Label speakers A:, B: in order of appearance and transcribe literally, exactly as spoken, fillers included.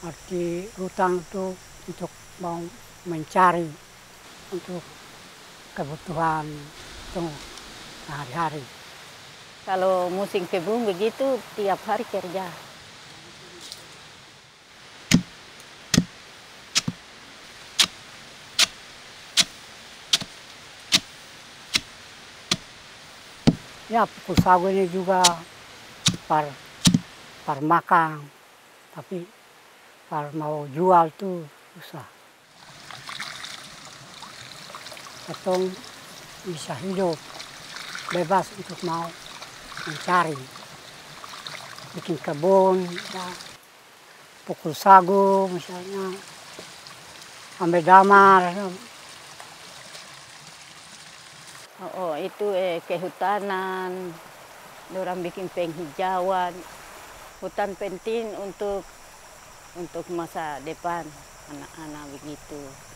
A: Arti hutan itu untuk mau mencari untuk kebutuhan itu sehari-hari.
B: Kalau musim kebun begitu tiap hari kerja.
A: Ya pukul sagu ini juga par, par makan, tapi par mau jual tuh susah. Katong bisa hidup bebas untuk mau mencari, bikin kebun, ya, pukul sagu misalnya, ambil damar.
B: Oh, itu eh, kehutanan, orang bikin penghijauan. Hutan penting untuk untuk masa depan anak-anak begitu.